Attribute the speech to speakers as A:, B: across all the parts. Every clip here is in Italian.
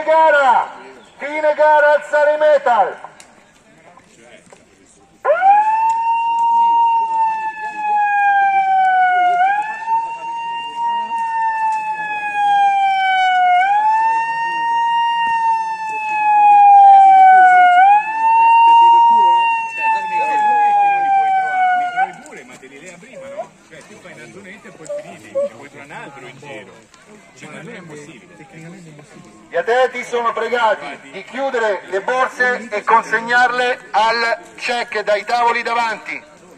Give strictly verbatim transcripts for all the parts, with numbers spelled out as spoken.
A: Fine gara! Fine gara, alzare metal! Gli atleti sono pregati di chiudere le borse e consegnarle al check dai tavoli davanti.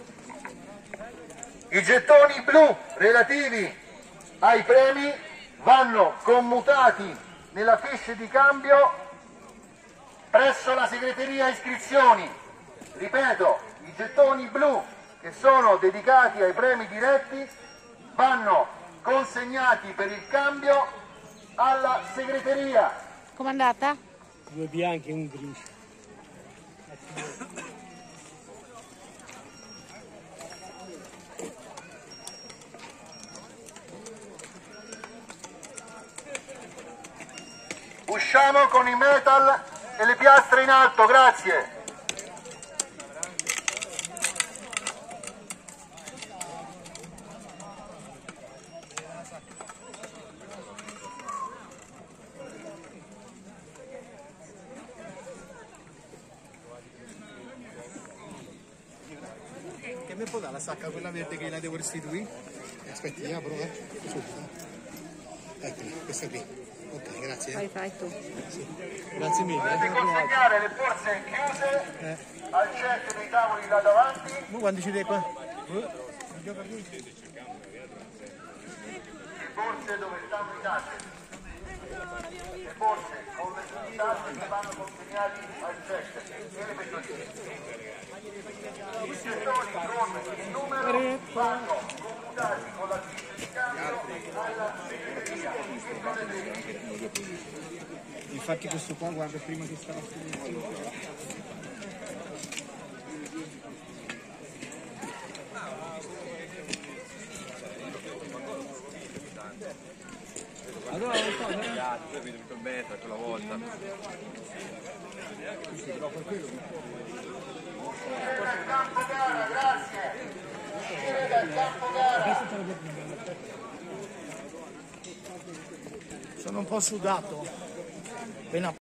A: I gettoni blu relativi ai premi vanno commutati nella fiche di cambio presso la segreteria iscrizioni. Ripeto, i gettoni blu che sono dedicati ai premi diretti vanno consegnati per il cambio alla segreteria.
B: Com'è andata?
C: Due bianchi e un grigio.
A: Usciamo con i metal e le piastre in alto, grazie.
D: Che mi può dare la sacca quella verde che la devo restituire? Aspetti, io apro, eh? Subito. Eccola, questa qui. Ok, grazie.
B: Fai, fai tu.
D: Sì. Grazie mille.
A: Dovete consegnare le borse chiuse
D: Eh.
A: al check dei tavoli là davanti.
D: Ma quando ci dai qua?
A: Le borse dove stanno i tassi. Le borse con i tassi vanno consegnati al check e le pettorine. I gettoni con il numero vanno computati con la ficha di cambio alla segreteria.
D: Infatti questo qua, guarda, prima che stava finendo.
E: Allora non so, grazie, mi ho bene quella volta.
A: Uscire dal campo gara, grazie. Uscire dal campo gara.
D: Sono un po' sudato. Appena